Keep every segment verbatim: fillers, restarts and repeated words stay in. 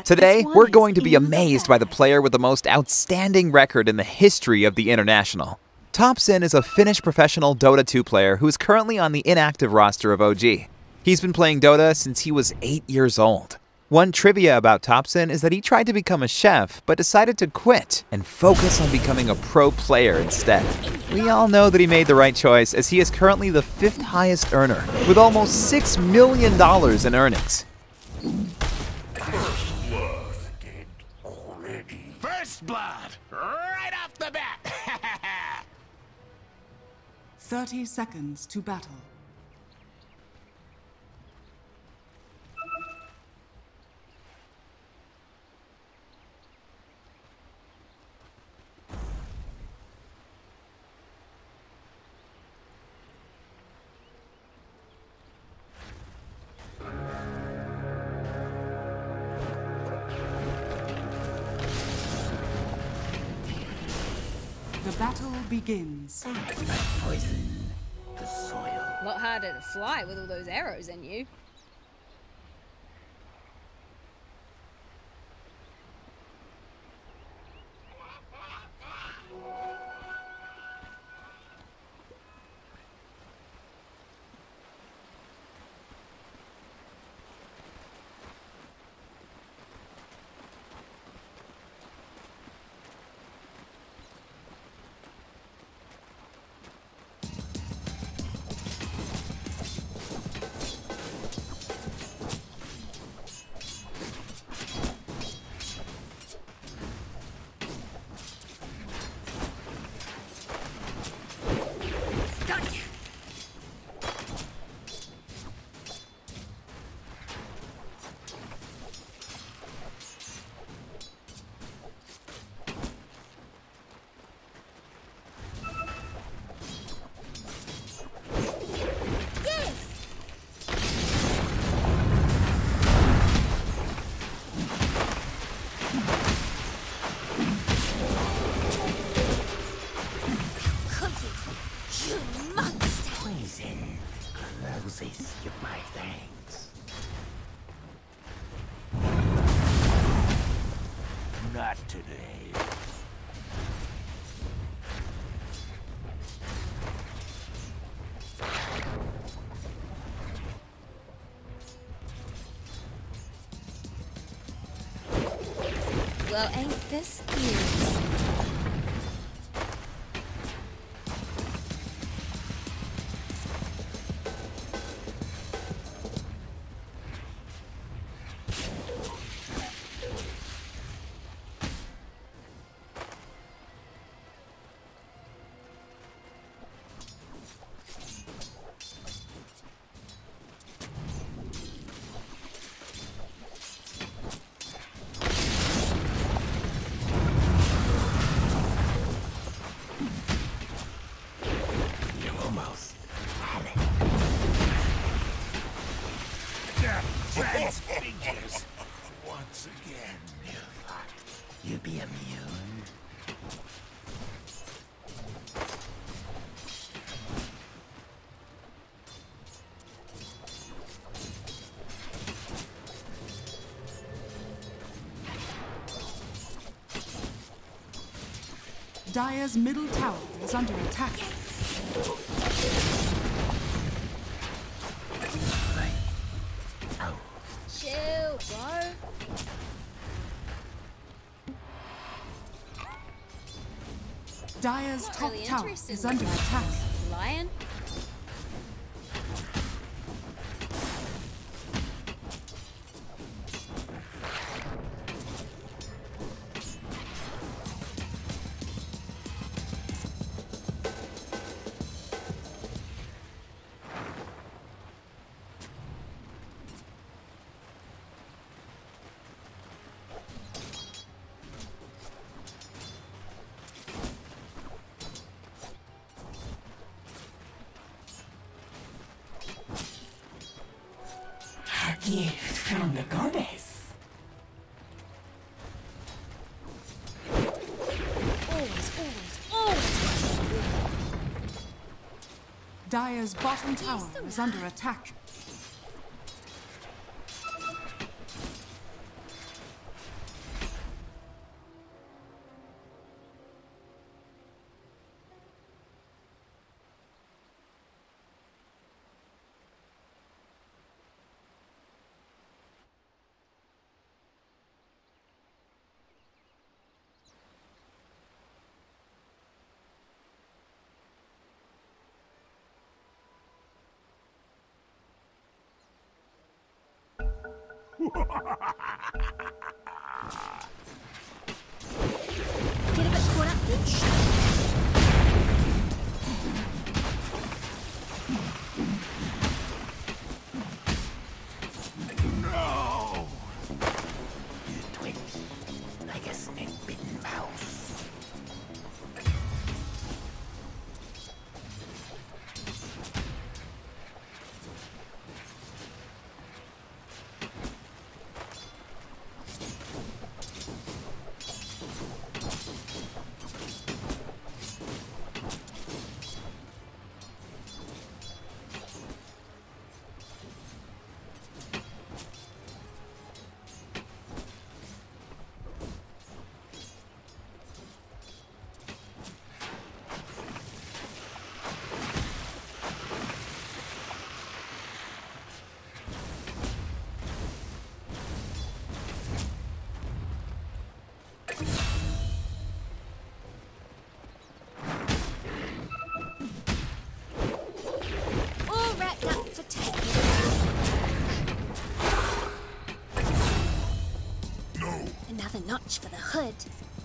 Today, we're going to be amazed by the player with the most outstanding record in the history of the International. Topson is a Finnish professional Dota two player who is currently on the inactive roster of O G. He's been playing Dota since he was eight years old. One trivia about Topson is that he tried to become a chef, but decided to quit and focus on becoming a pro player instead. We all know that he made the right choice, as he is currently the fifth highest earner, with almost six million dollars in earnings. First blood. Dead already. First blood, right off the bat. Thirty seconds to battle. The battle begins. Poison the soil. A lot harder to fly with all those arrows in you. Closes my thanks. Not today. Well, ain't this cute? Transfigures. Once again, you thought you'd be immune? Dire's middle tower is under attack. Chill, bro. Dire's Not top really tower interested is in under this attack. Lion. Gift from the goddess. Always, always, always. Dire's bottom tower is under attack. Get a bit caught up then? No! You twitch like a snake-bitten mouse. All wrapped up for taking. No! Another notch for the hood.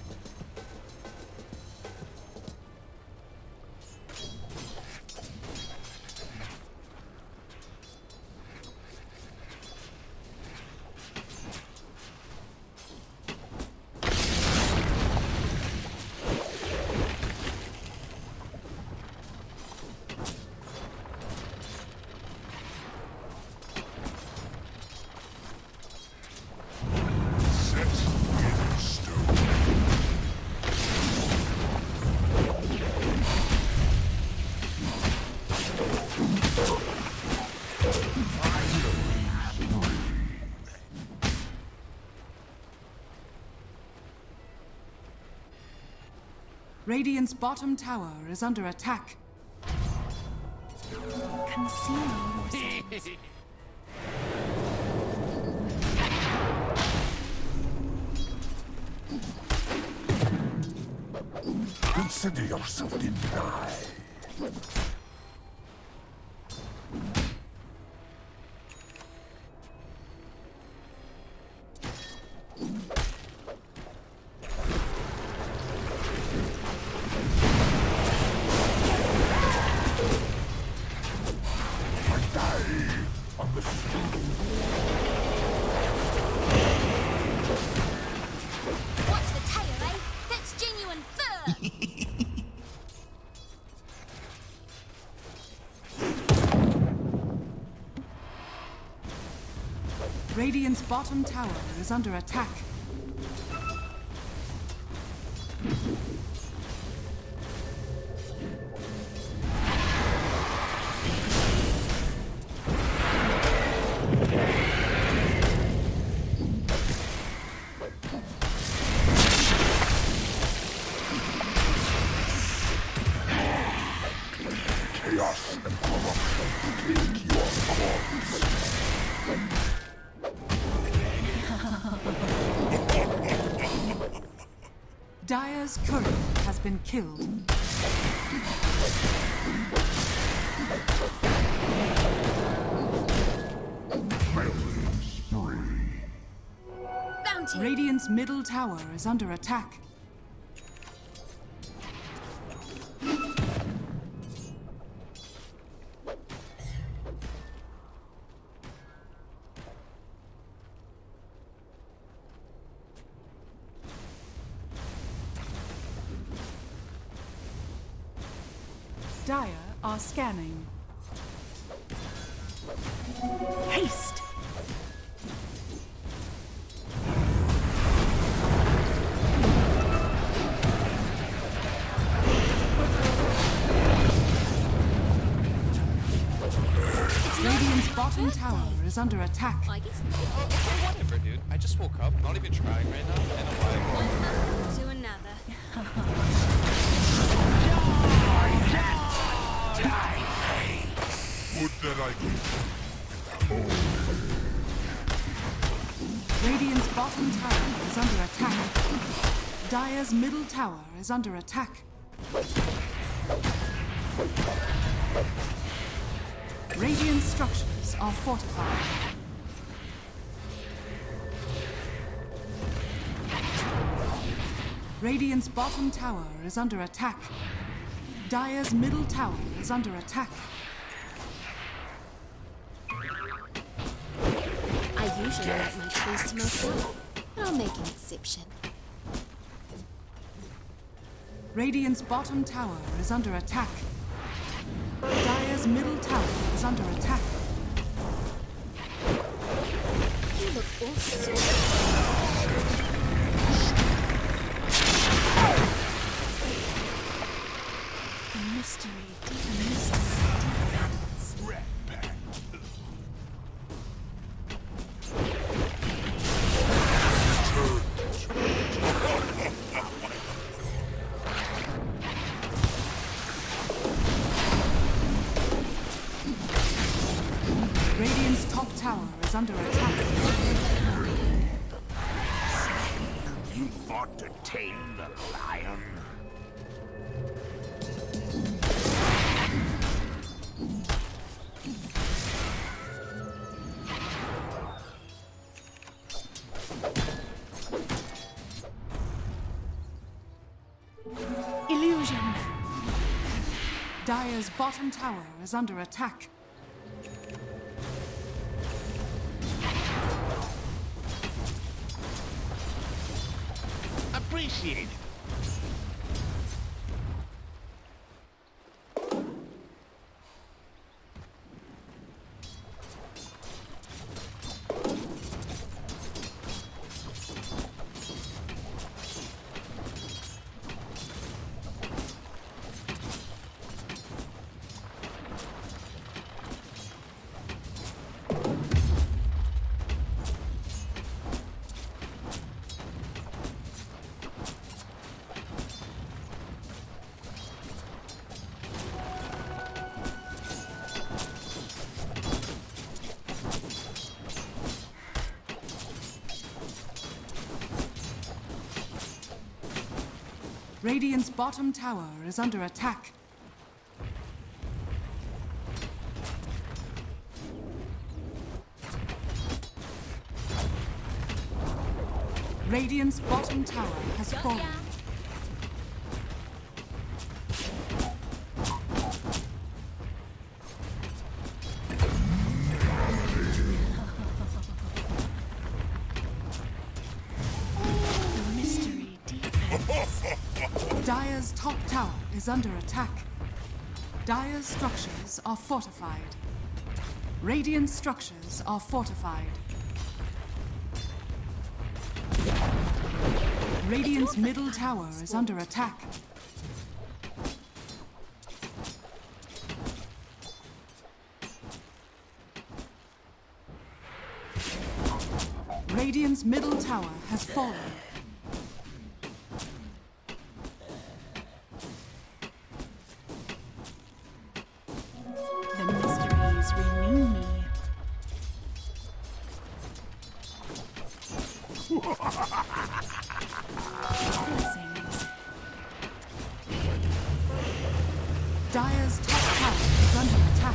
Set in stone. Radiant's bottom tower is under attack. Conceal yourselves. Consider yourself denied. I die on the field. Watch the tail, eh? That's genuine fur! Radiant's bottom tower is under attack. Chaos and corruption take your corpse. Dire's courier has been killed. Killing spree. Bounty! Radiant's middle tower is under attack. Dire are scanning. Haste! Radiant's bottom tower is under attack. I guess Oh, okay, whatever, dude. I just woke up, not even trying right now. And I'm like, one muscle to another. Would that I could. Radiant's bottom tower is under attack. Dire's middle tower is under attack. Radiant structures are fortified. Radiant's bottom tower is under attack. Dire's middle tower is under attack. I usually like my trees to myself, but I'll make an exception. Radiant's bottom tower is under attack. Dire's middle tower is under attack. You look awesome. The mystery, the mystery deepens. Radiant's top tower is under attack. You fought to tame the lion. Illusion. Dire's bottom tower is under attack. Appreciate it. Radiant's bottom tower is under attack. Radiant's bottom tower has Got fallen. ya. The mystery deepens. Dire's top tower is under attack. Dire's structures are fortified. Radiant structures are fortified. Radiant's middle tower is under attack. Radiant's middle tower has fallen. The mysteries renew me. Blessings. Dire's top tower is under attack.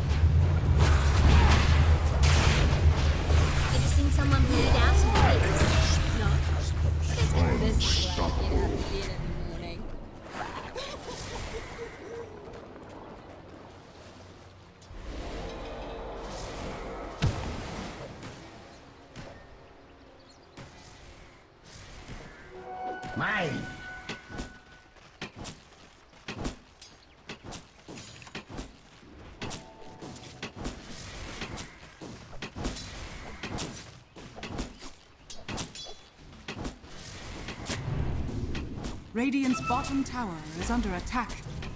I just seen someone bleed out in the mix. No? Let's go this way. Get out of bed in the morning. Mine. Radiant's bottom tower is under attack.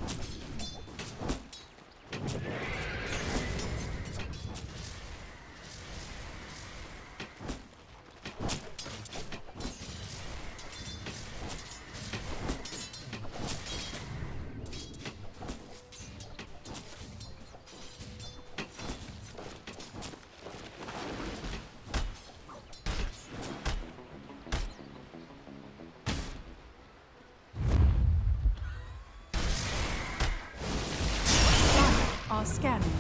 Are scanning.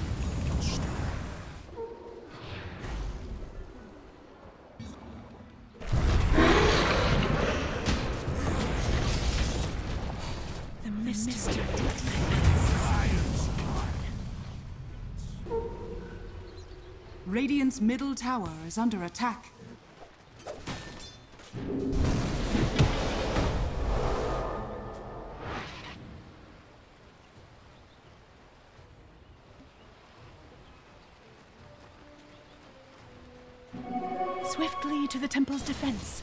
Radiant's middle tower is under attack. Swiftly to the temple's defense.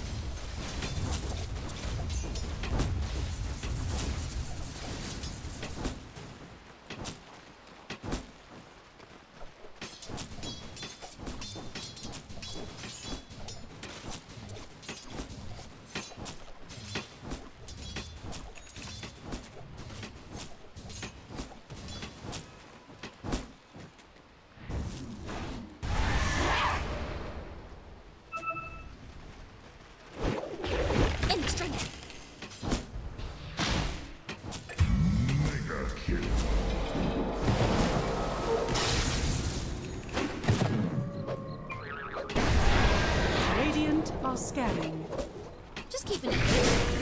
Scanning. Just keeping it.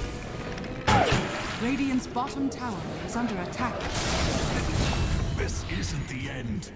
Radiant's bottom tower is under attack. This isn't the end.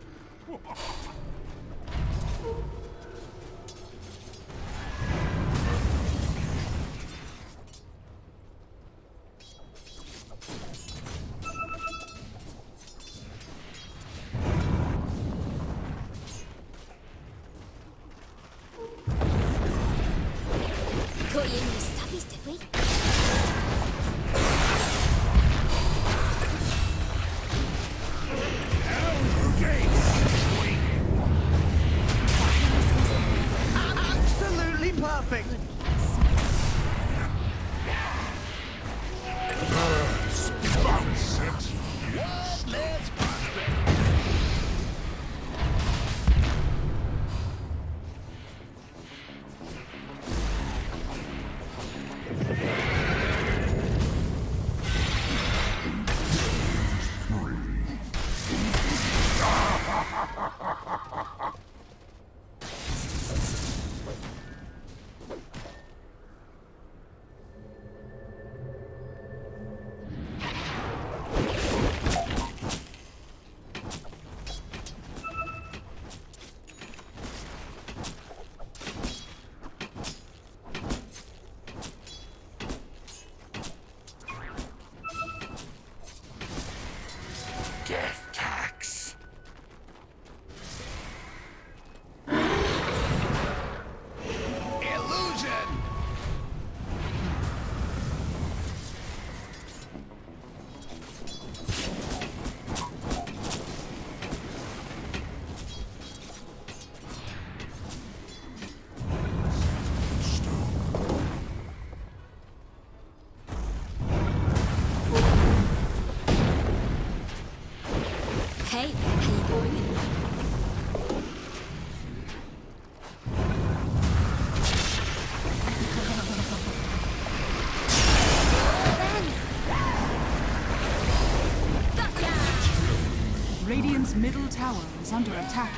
Death tax. Illusion. Hey, how you going? Radiant's middle tower is under attack.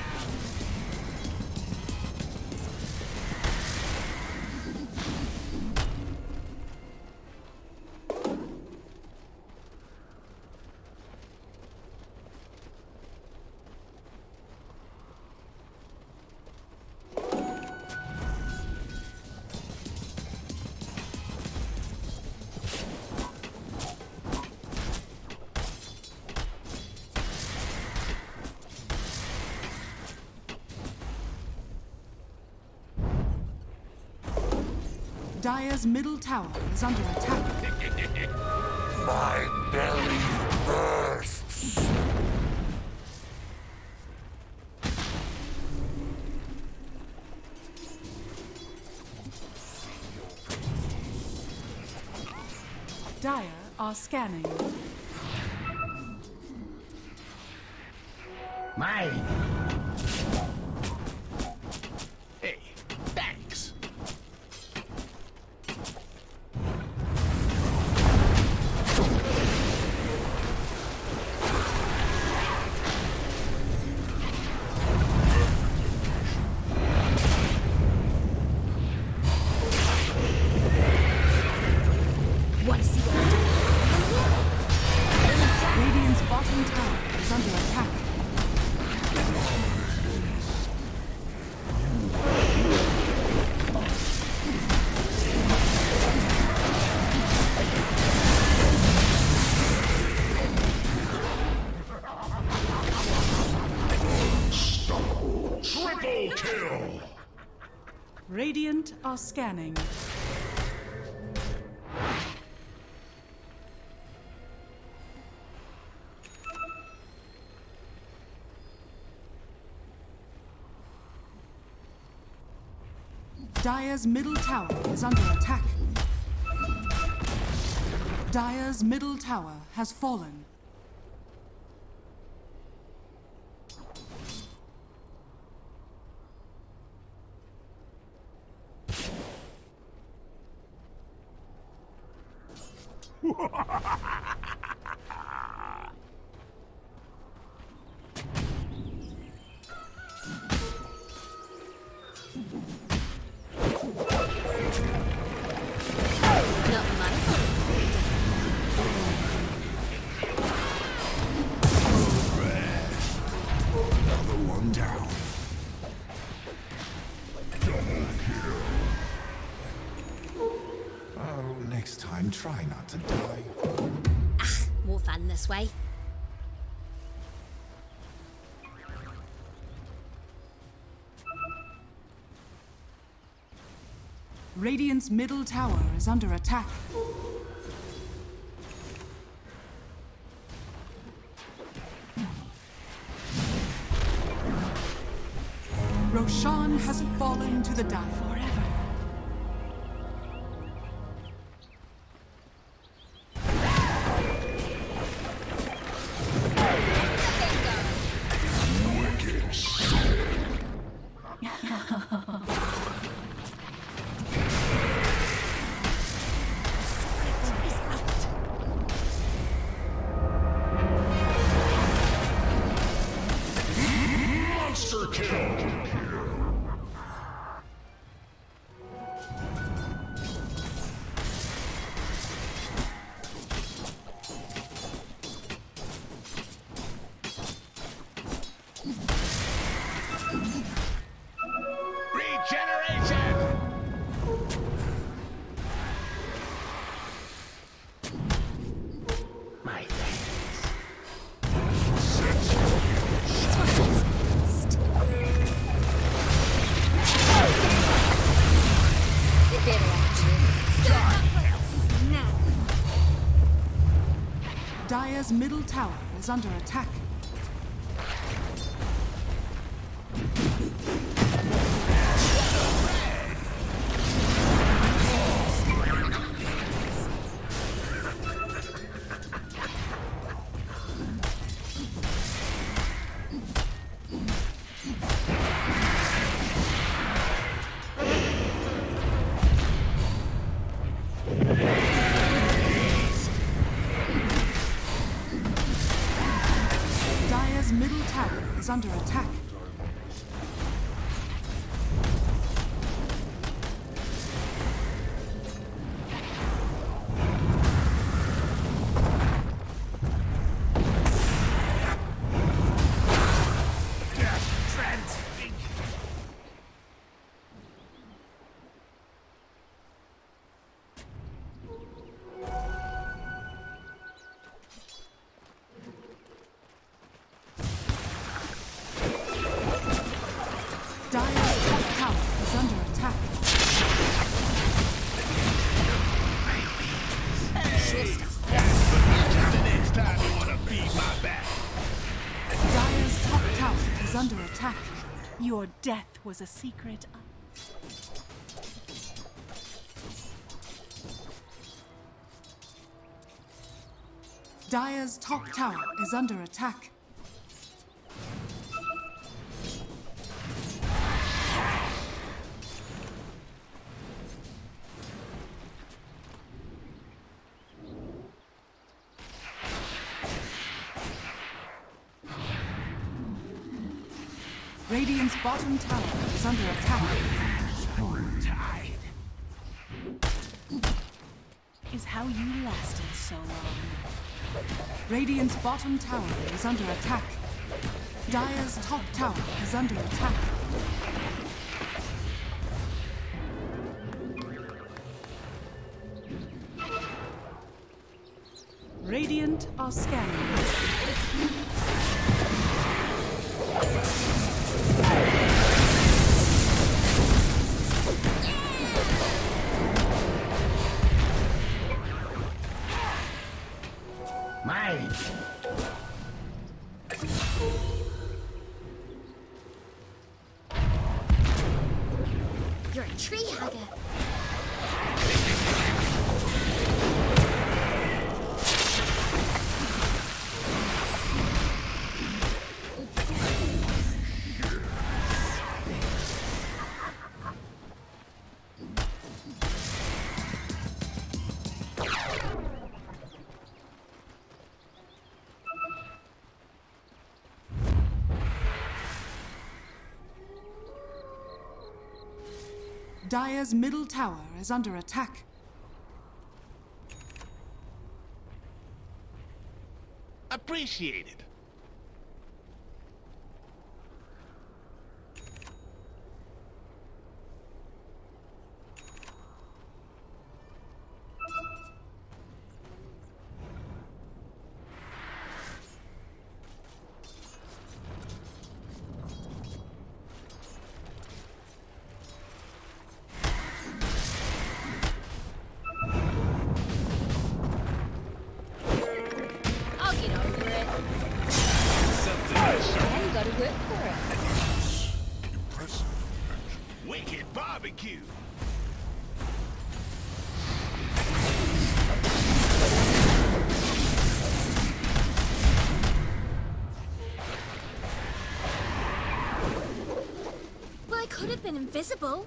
Dire's middle tower is under attack. My belly bursts. Dire are scanning. Mine. Hey, thanks. Want to see what I'm doing? Radiant's bottom tower is under attack. Radiant are scanning. Dire's middle tower is under attack. Dire's middle tower has fallen. Not my fault. Another one down. Double kill. Oh, next time, try not to die. Ah, more fun this way. Radiant's middle tower is under attack. Roshan has fallen to the Dire forever. Wicked soul. Monster kill. Regeneration! My thanks. It better actually. Snap. Dire's middle tower is under attack. Dire's middle tower is under attack. Death transfigured. Dire's top tower is under attack. The next time you wanna beat my back. Dire's top tower is under attack. Your death was a secret. Dire's top tower is under attack. Radiant's bottom tower is under attack. Tide. Is how you lasted so long. Radiant's bottom tower is under attack. Dire's top tower is under attack. Radiant are scanning. Die! You're a tree hugger. Dire's middle tower is under attack. Appreciated. I'll get over it. Yeah, you gotta work for it. Impressive. Wicked barbecue. Well, I could have been invisible.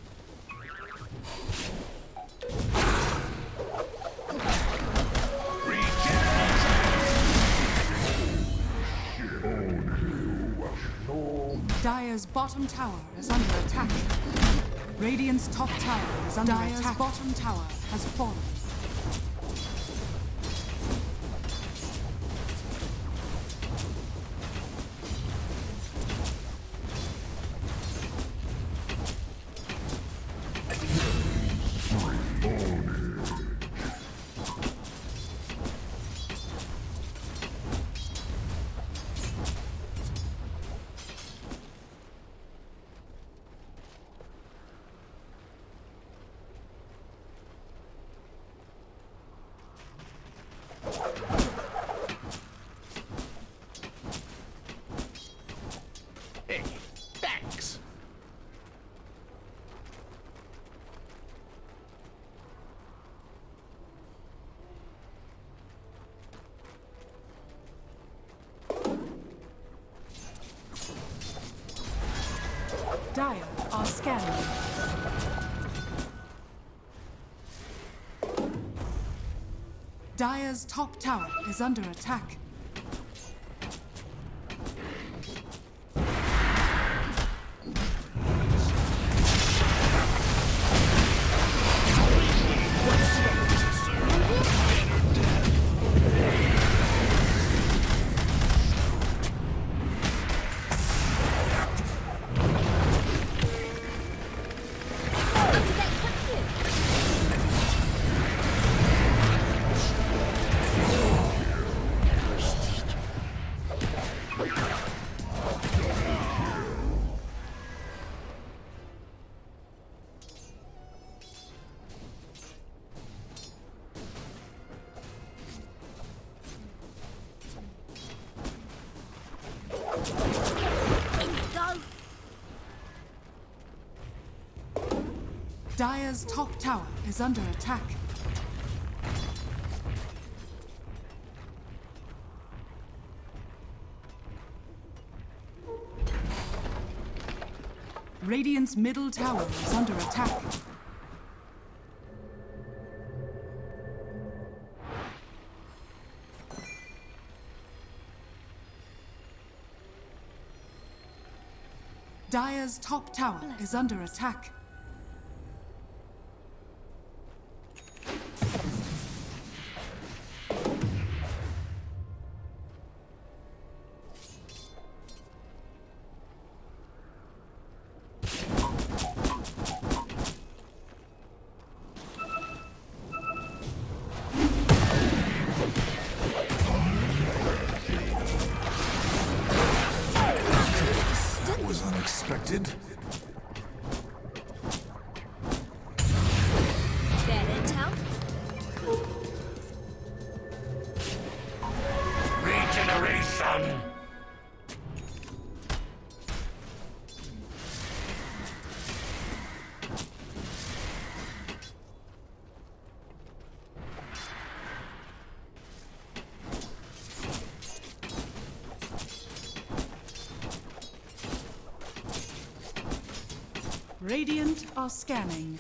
Dire's bottom tower is under attack. Radiant's top tower is under Dire's attack. Dire's bottom tower has fallen. Hey, thanks. Dire are scanning. Dire's top tower is under attack. Dire's top tower is under attack. Radiant's middle tower is under attack. Dire's top tower is under attack. That was unexpected. Radiant are scanning.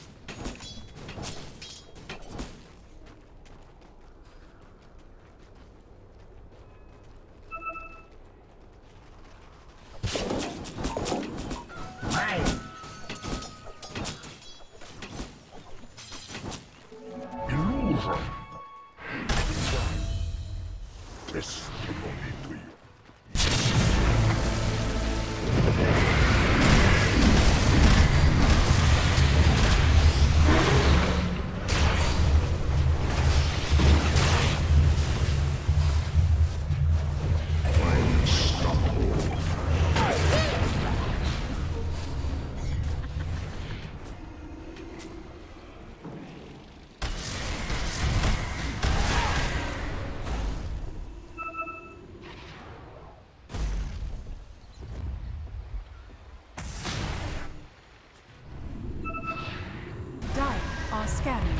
Are scanning.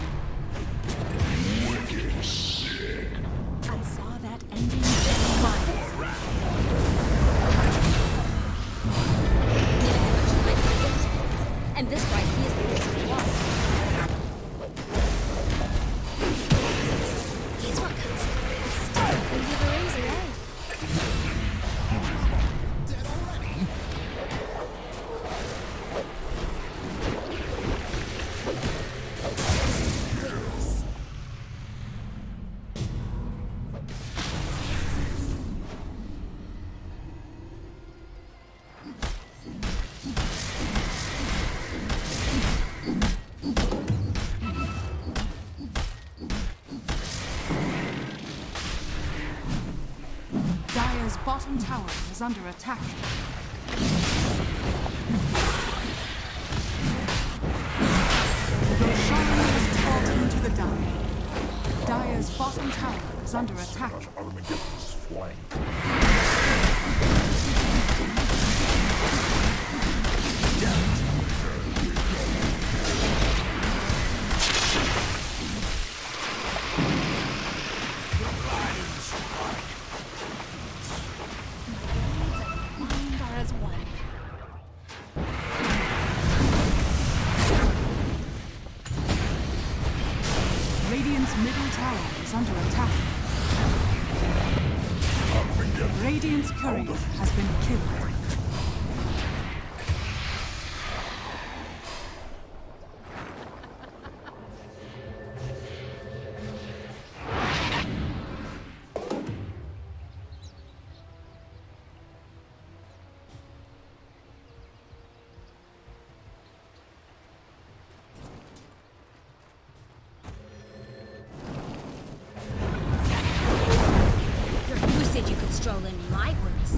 Wicked sick. I saw that ending twice. And this right here is the reason why. Here's what comes first. Can give her easy, eh? Dead already? Dire's bottom tower is under attack. Roshan is taught into the Dire. Dire's bottom tower is under attack. Armageddon's flank. As one. Radiant's middle tower is under attack. Radiant's courier has been killed. Who said you could stroll in my woods?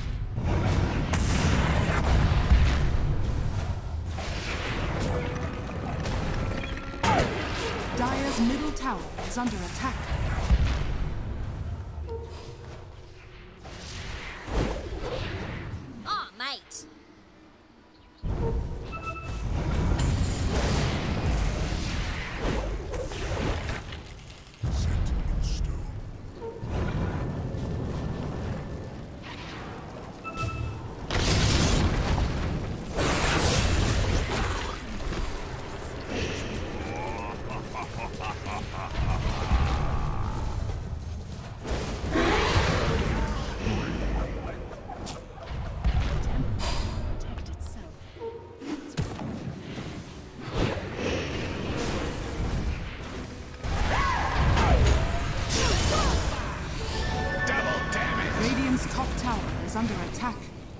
Dire's middle tower is under attack. Ah, mate. Set in stone. Protect itself. Double damage! Radiant's top tower is under attack.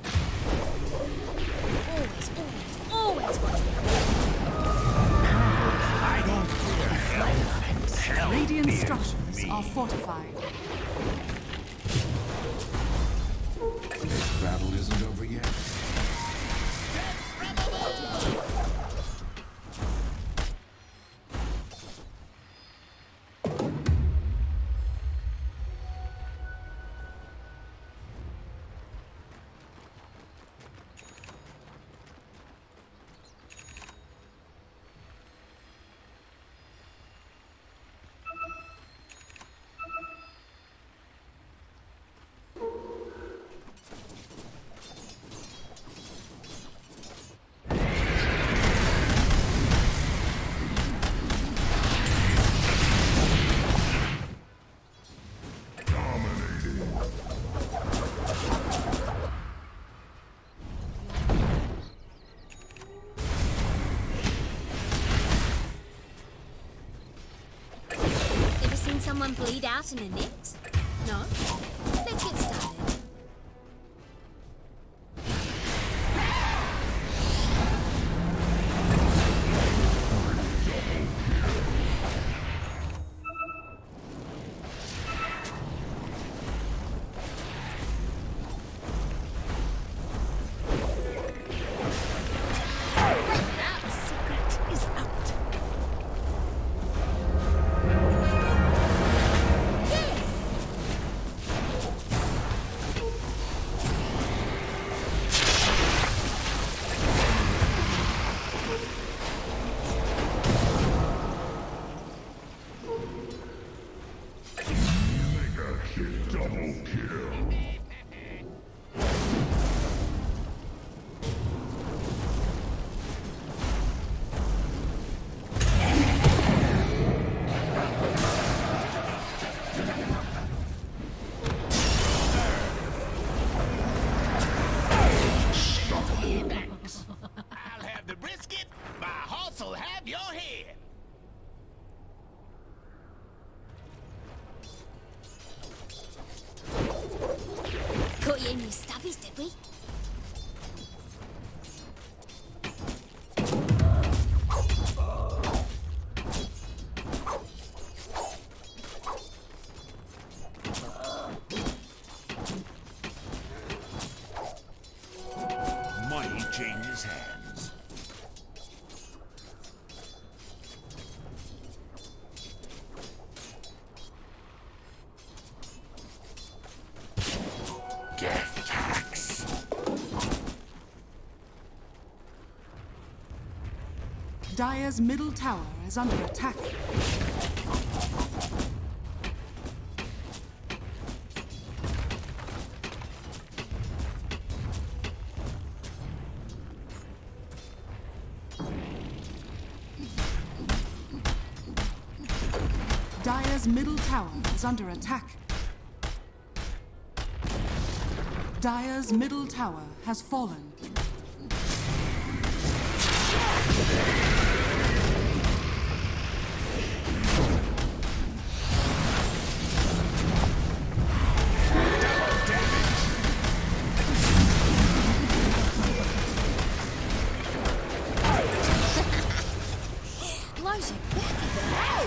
Always, always, always watching. I don't fear hell. Hell Radiant fears structures me. are fortified. This battle isn't over yet. someone bleed out in a net? No? Let's get started. Caught you in your stubbies, did we? Money changes hands. Death tax. Dire's middle tower is under attack. Dire's middle tower is under attack. Dire's middle tower has fallen. Blows you back a bit.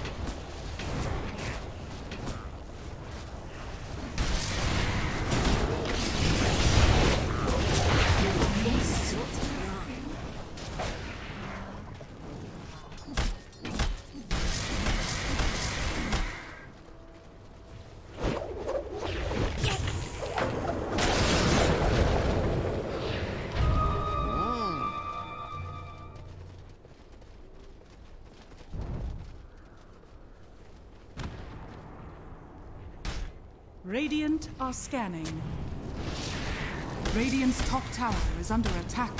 Radiant are scanning. Radiant's top tower is under attack.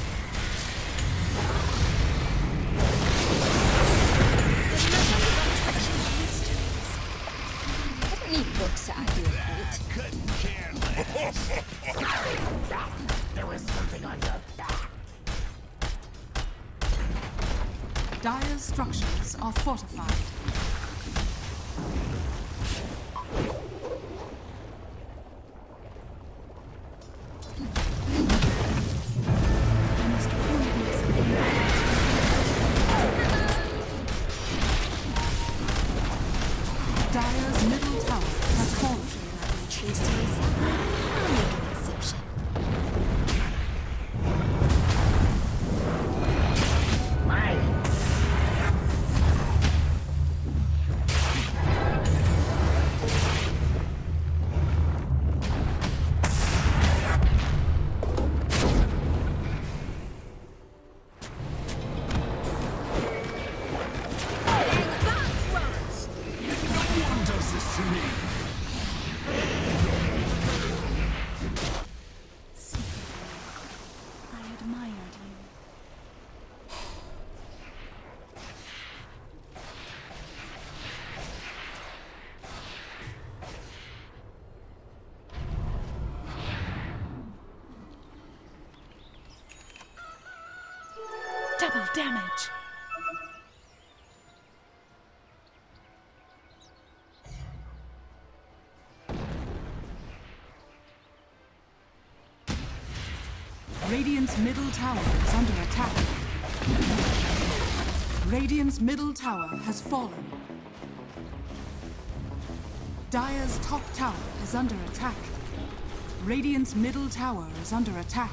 I don't need books to argue a point. Couldn't care less. There was something on your back. Dire's structures are fortified. Dire's middle tower has fallen. Trees to myself. I'll make an exception. Does this to me? I admired you. Double damage. Radiant's middle tower is under attack. Radiant's middle tower has fallen. Dire's top tower is under attack. Radiant's middle tower is under attack.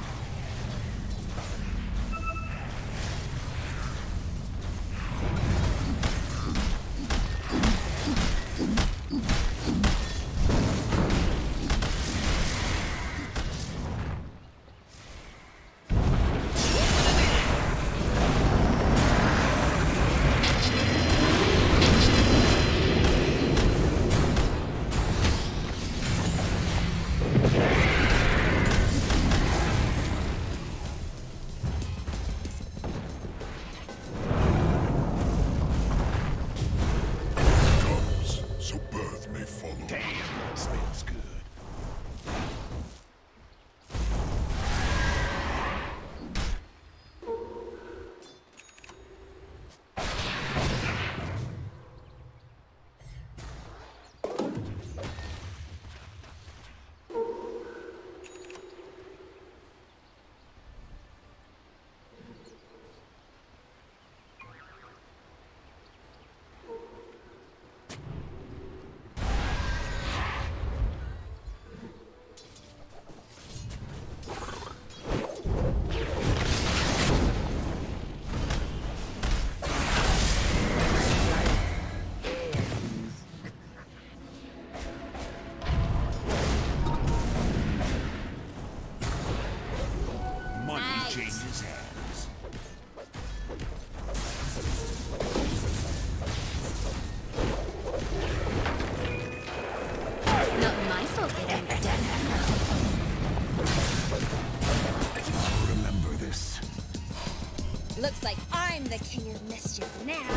Looks like I'm the king of mischief now.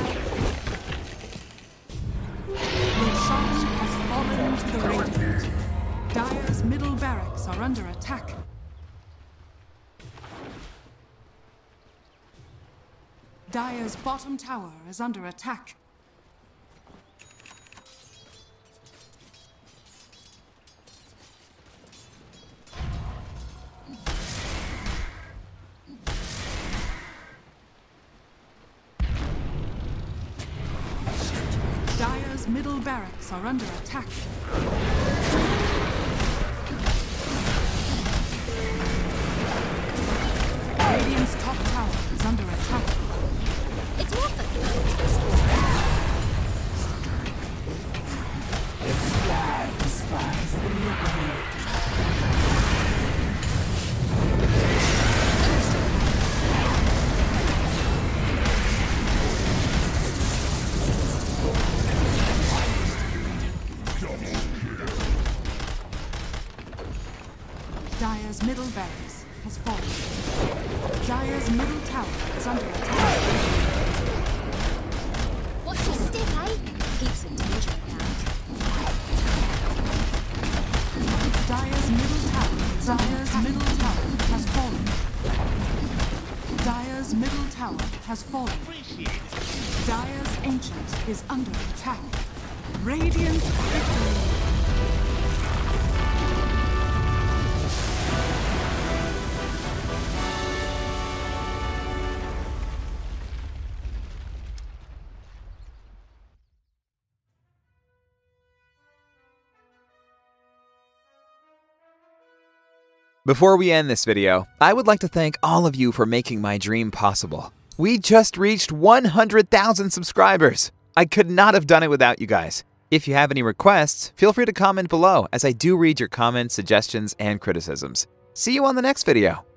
Your shot has fallen to the Radiant. Dire's middle barracks are under attack. Dire's bottom tower is under attack. Dire's middle barracks are under attack. Radiant's top tower is under attack. It's more fun than this one. Dire's middle barracks has fallen. Dire's middle tower is under attack. What's your step, eh? Heaps of danger around. Dire's middle tower. Dire's middle tower has fallen. Dire's middle tower has fallen. Dire's ancient is under attack. Radiant victory. Before we end this video, I would like to thank all of you for making my dream possible. We just reached one hundred thousand subscribers. I could not have done it without you guys. If you have any requests, feel free to comment below, as I do read your comments, suggestions, and criticisms. See you on the next video.